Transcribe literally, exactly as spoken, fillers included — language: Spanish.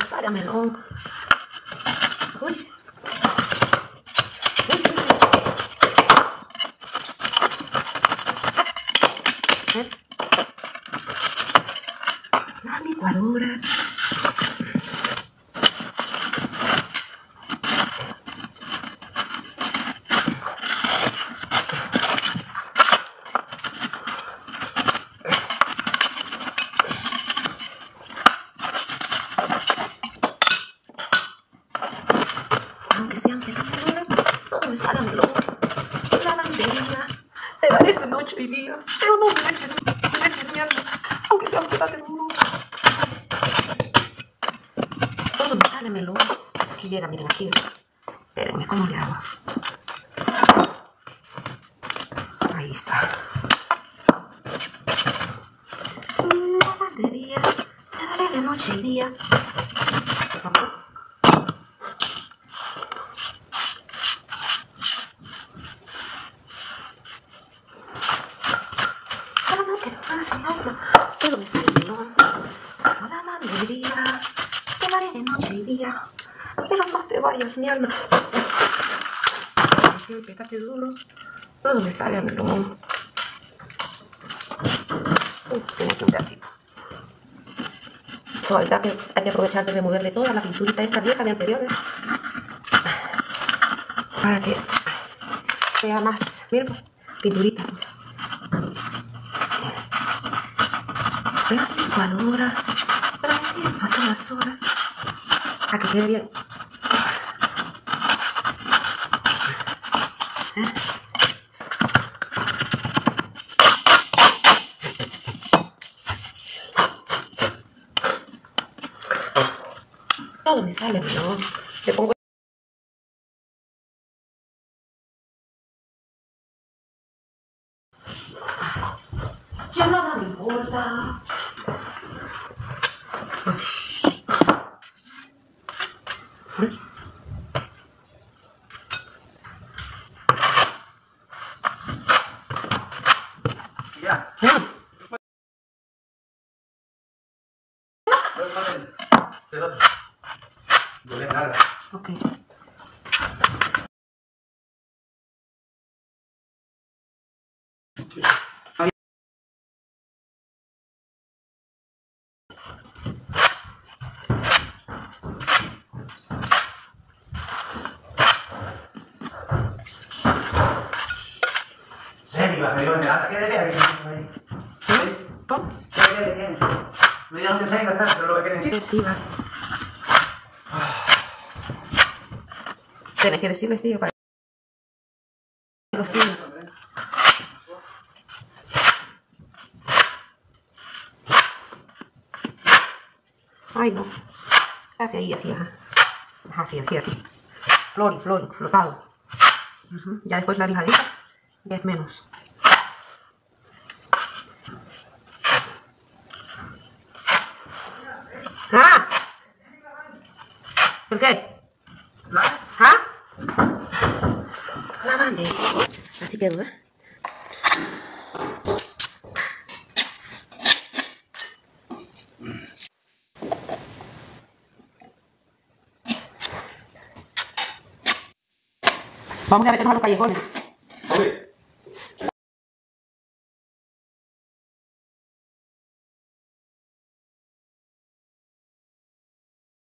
sale a melón. Uy. ¿Eh? La licuadora. Aunque sean pequeños, todo me sale a melón. Lavandería, te daré de noche y día, pero no me dejes, me dejes mi alma, aunque sea un pedazo de uno. Todo me sale a melón. Hasta aquí llega, miren aquí. Espérenme, ¿cómo le hago? Ahí está. Lavandería, te daré de noche y día. Todo me sale melón. La lavandería, te daré de noche y día, pero no te vayas, mi alma. Siempre pégate duro. Todo me sale a melón. Uy, tiene aquí un pedacito. So, ahorita que hay que aprovechar de removerle toda la pinturita esta vieja de anteriores para que sea más, miren, pinturita. La licuadora, prendida a todas horas, a que quede bien. ¿Eh? Todo me sale, ¿no? Le pongo ya nada me importa. Ya. No le nada. Ok. Serio, me dio nada. ¿Qué de ver ahí? ¿Cómo? ¿Qué de ver? Me dieron que salir gastar, pero lo que necesito. Sí, va. Tienes que decirles, tío, para los tíos. Ay, no. Así, ahí, así, ajá. Ajá, así, así, así. Flor, flor, flotado. Uh-huh. Ya después la lijadita, ya es menos. ¡Ah! ¿Por qué? ¿Ah? Lavando. Así quedó, ¿eh? Vamos a meternos a los callejones. Okay.